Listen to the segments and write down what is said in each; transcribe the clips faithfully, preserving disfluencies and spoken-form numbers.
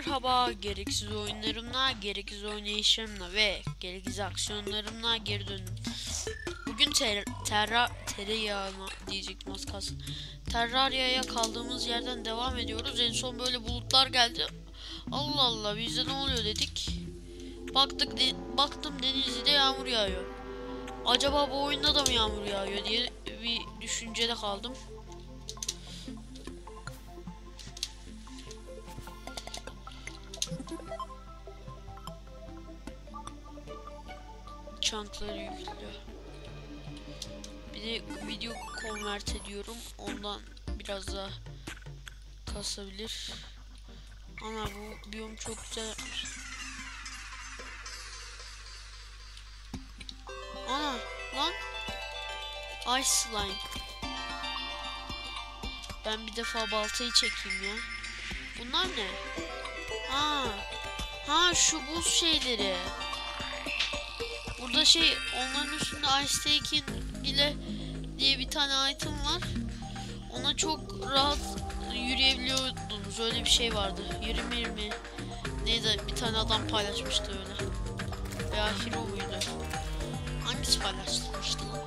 Merhaba, gereksiz oyunlarımla, gereksiz oynayışımla ve gereksiz aksiyonlarımla geri döndüm. Bugün ter terra tereyağına diyecektim az kalsın. Terraria'ya kaldığımız yerden devam ediyoruz. En son böyle bulutlar geldi. Allah Allah, bizde ne oluyor dedik. Baktık de baktım denizde yağmur yağıyor. Acaba bu oyunda da mı yağmur yağıyor diye bir düşüncede kaldım. Çantları yüklü. Bir de video convert ediyorum. Ondan biraz daha kasabilir. Ama bu biyom çok güzel. Ana lan. Ice slime. Ben bir defa baltayı çekeyim ya. Bunlar ne? Ha. Ha şu buz şeyleri. Burada şey, onların üstünde Ice Taken ile diye bir tane item var. Ona çok rahat yürüyebiliyordunuz. Öyle bir şey vardı. yirmi yirmi neydi, bir tane adam paylaşmıştı öyle. Veya Hero muydu? Hangisi paylaşmıştı lan?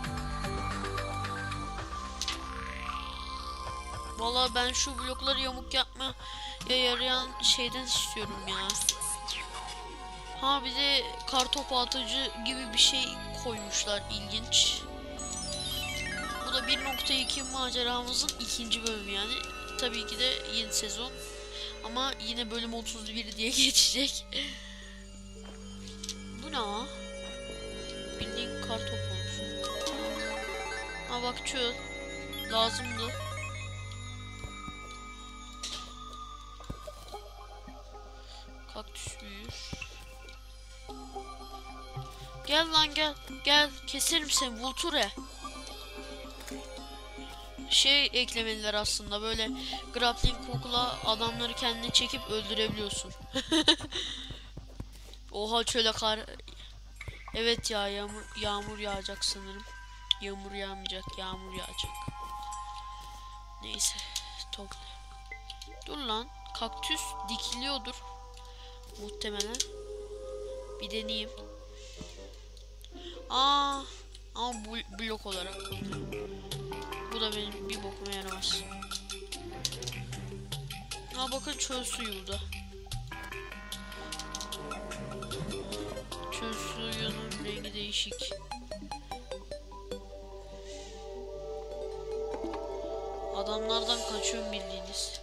Vallahi ben şu blokları yamuk yapmaya yarayan şeyden istiyorum ya. Ha bir de kartopu atıcı gibi bir şey koymuşlar, ilginç. Bu da bir nokta iki maceramızın ikinci bölümü yani. Tabii ki de yeni sezon. Ama yine bölüm otuz bir diye geçecek. Bu ne ha? Bildiğin kartop olmuş. Ha bak çöl. Lazımdı. Kaktüs büyür. Gel lan gel. Gel keserim seni Vulture. Şey eklemeliler aslında, böyle grappling hook'la adamları kendine çekip öldürebiliyorsun. Oha çöle kar. Evet ya, yağmur, yağmur yağacak sanırım. Yağmur yağmayacak, yağmur yağacak. Neyse topla. Dur lan, kaktüs dikiliyordur muhtemelen. Bir deneyeyim. Aa, ama bu blok olarak. Bu da benim bir bokuma yaramaz. Ha bakın çöl suyu burada. Çöl suyunun rengi değişik. Adamlardan kaçıyorum bildiğiniz.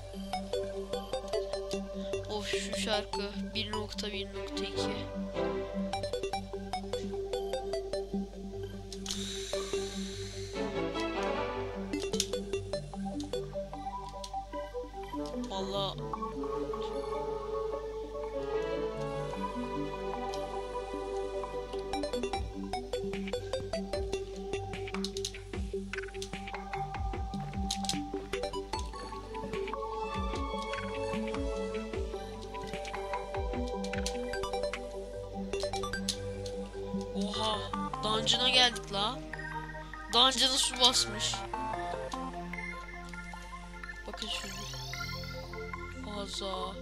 Of şu şarkı bir nokta bir nokta iki. Vallahi oha, dungeon'a geldik la. Dungeon'a su basmış. Bakın şimdi. Aza.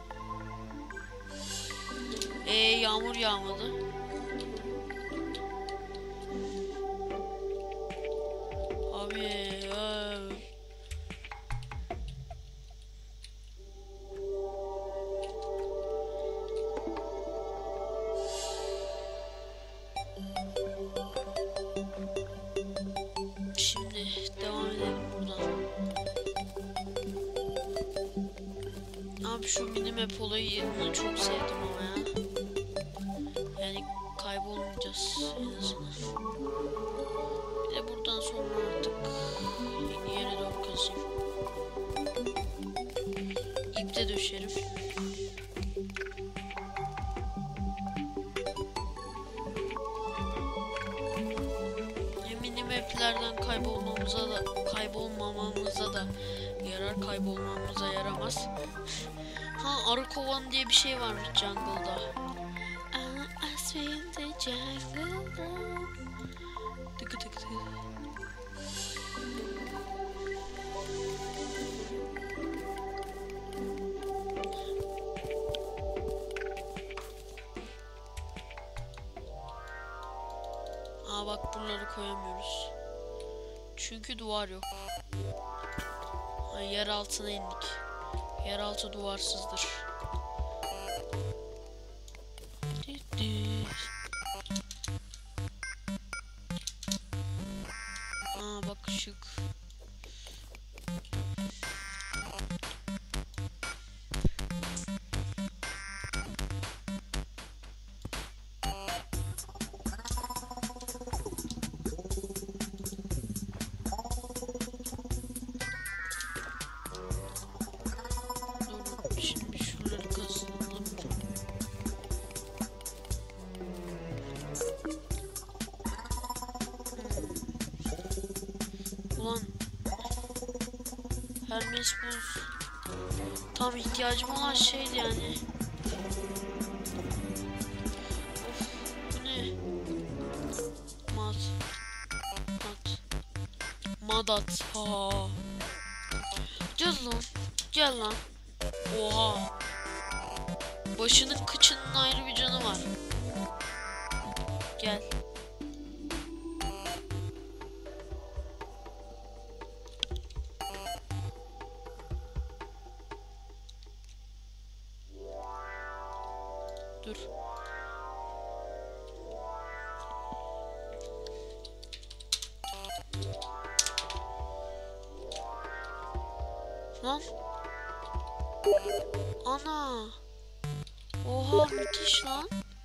Ee yağmur yağmadı. Abi ee. Şimdi devam edelim buradan. Abi şu minimap olayını çok sevdim ama ya. Yani kaybolmayacağız en azından. Bir de buradan sonra artık yere doğru kazayım. İp de döşerim. Minimap'lerden kaybolmamıza da kaybolmamamıza da yarar, kaybolmamıza yaramaz. Ha, arı kovan diye bir şey varmış jungle'da. Tıkı tıkı tıkı. koyamıyoruz. Çünkü duvar yok. Ha, yer altına indik. Yeraltı duvarsızdır. Aa bak ışık. Ulan Hermes buz tam ihtiyacım olan şeydi yani. Of, bu ne? Mat Mat Madat. Ha. Gel lan. Gel lan. Oha. Başının kıçının ayrı bir canı var. Gel. Dur. Lan. Ana. Oha müthiş lan.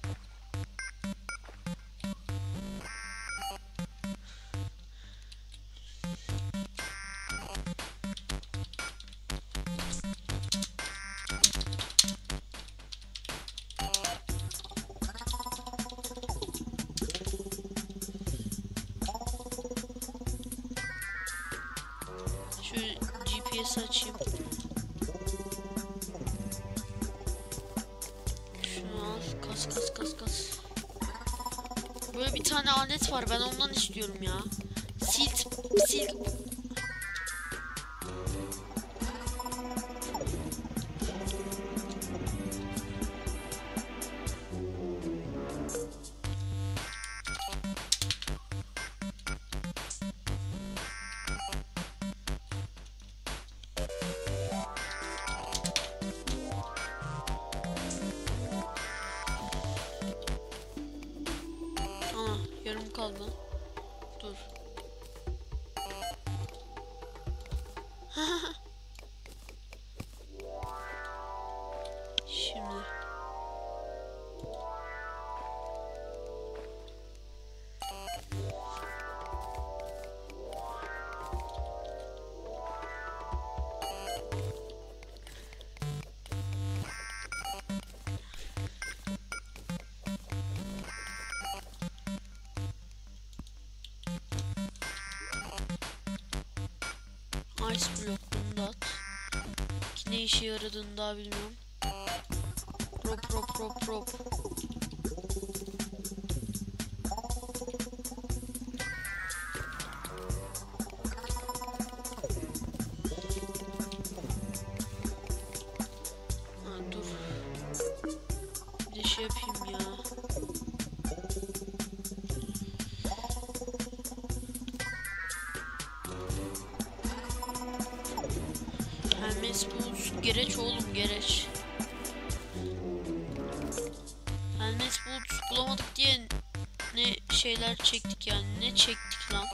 Şu G P S açayım. Şunu al. Kas kas kas kas. Böyle bir tane alet var. Ben ondan istiyorum ya. Sil sil. Yarım kaldı. Dur. Şimdi. Ice block bunu da at. Ki ne işe yaradığını daha bilmiyorum. Rop rop rop rop. Ha, dur. Bir de şey yapayım ya. Hermes buz gereç oğlum gereç. Hermes buz bulamadık diye ne şeyler çektik yani, ne çektik lan.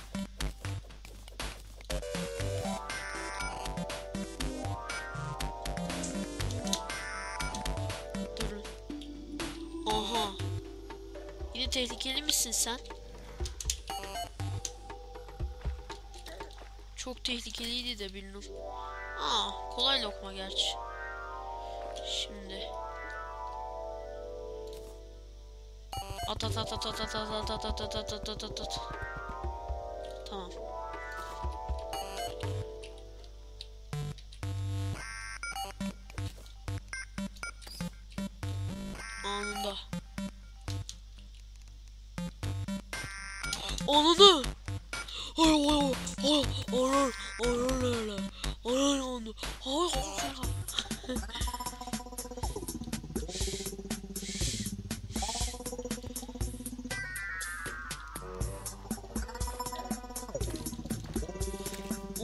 Durun. Aha. Yine tehlikeli misin sen? Çok tehlikeliydi de bilmiyorum. Aa, kolay lokma gerçi. Şimdi. At at at at at at at at at at at at at at. Tamam. Anında. Anında. Ay ay ay ay ay ay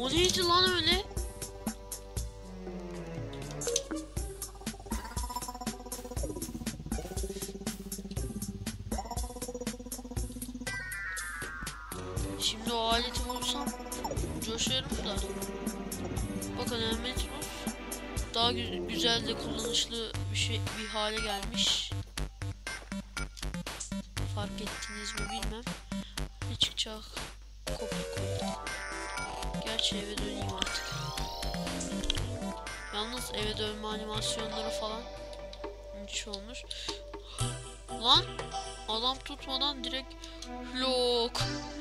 O neydi lan öyle? Şimdi o aleti bulsam coşarım da. Bakın Metros daha gü güzel de kullanışlı bir şey bir hale gelmiş. Fark ettiniz mi bilmem. Ne çıkacak? Kopya koydum. Gerçi eve döneyim artık. Yalnız eve dönme animasyonları falan müthiş olmuş. Lan adam tutmadan direkt lok.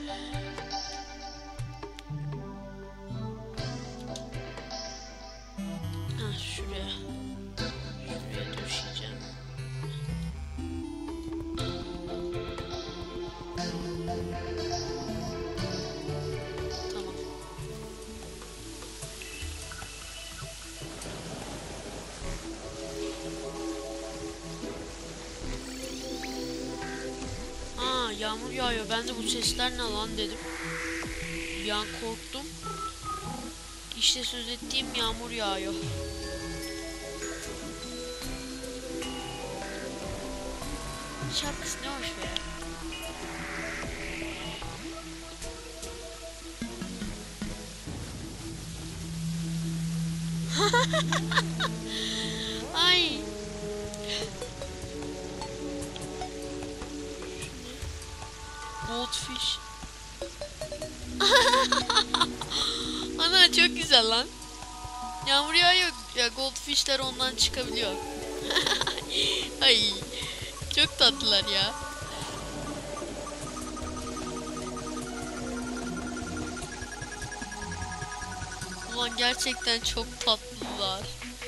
Heh, şuraya. Şuraya düşeceğim. Tamam. Aa, yağmur yağıyor. Ben de bu sesler ne lan dedim. Bir an korktum. İşte söz ettiğim yağmur yağıyor. Şarkısı ne hoş be. Ay. Goldfish. Ana çok güzel lan. Yağmur yağıyor ya, goldfishler ondan çıkabiliyor. Ay. Çok tatlılar ya. Ulan gerçekten çok tatlılar.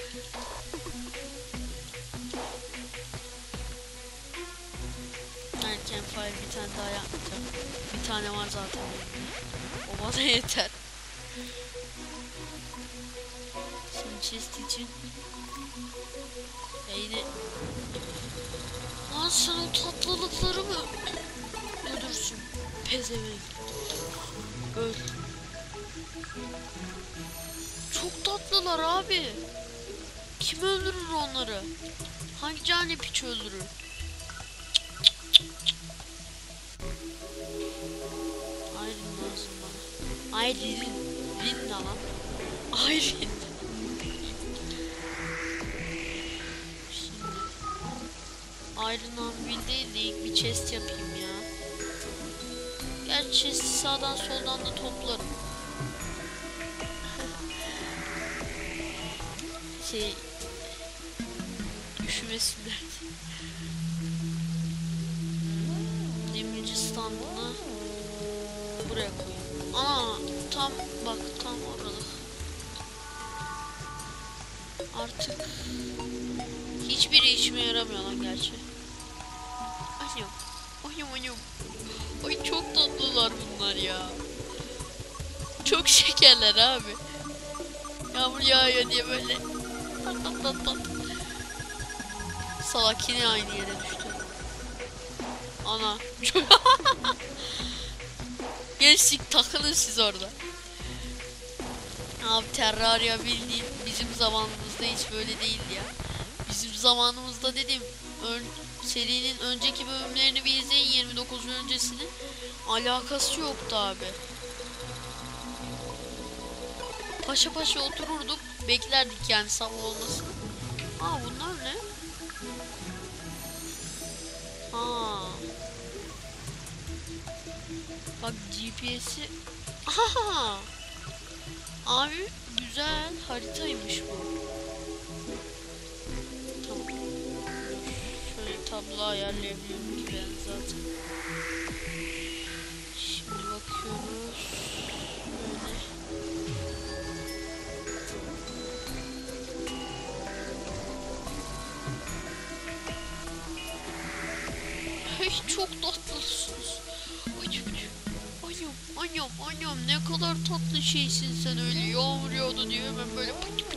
Yani campfire bir tane daha yapmayacağım. Bir tane var zaten. O bana yeter. Şimdi chest için. Neydi? Lan sen o tatlılıkları mı öldürsün? Pezevenk. Öl. Çok tatlılar abi. Kim öldürür onları? Hangi cani piç öldürür? Iron lazım bana. Iron. Rin lan. Iron. Iron Anvil değil de ilk bir chest yapayım ya. Gerçi chest'i sağdan soldan da toplarım. Şey... Üşümesinler. Demirci standını buraya koyayım. Ana tam bak tam oralık. Artık hiçbiri işime yaramıyor lan gerçi. Ayım. Ayım ayım. Ay çok tatlılar bunlar ya. Çok şekerler abi. Yağmur yağıyor diye böyle. Tat tat tat tat. Salak yine aynı yere düştü. Ana. Gençlik takılın siz orada. Abi Terraria bildiğin bizim zamanımızda hiç böyle değildi ya. Bizim zamanımızda dedim ön, serinin önceki bölümlerini bir izleyin, yirmi dokuzun öncesinin alakası yoktu abi. Paşa paşa otururduk, beklerdik yani sabah olmasını. Aa bunlar ne? Aa. Bak G P S'i. Aha. Abi güzel haritaymış bu. Tamam. Şöyle tablo ayarlayabiliyorum ki ben zaten. Şimdi bakıyoruz. Böyle. Hey çok tatlısınız. Ayım, ayım, ayım ne kadar tatlı şeysin sen öyle, yağmur yağdı diyor hemen böyle.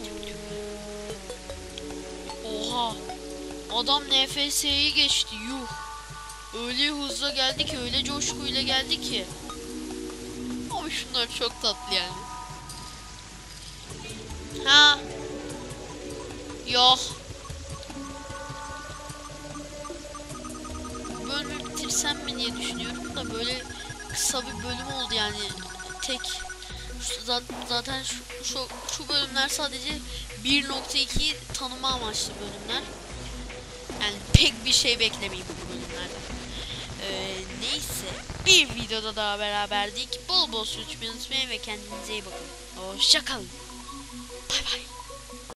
Oha, adam N F S'yi geçti, yuh. Öyle hızla geldi ki, öyle coşkuyla geldi ki. Ama şunlar çok tatlı yani. yaptım da böyle kısa bir bölüm oldu yani. Tek şu- zaten şu, şu, şu bölümler sadece bir nokta iki tanıma amaçlı bölümler. Yani pek bir şey beklemeyin bu bölümlerden. Ee, neyse, bir videoda daha beraberdik. Bol bol su içmeyi unutmayın ve kendinize iyi bakın. Hoşça kalın. Bay bay.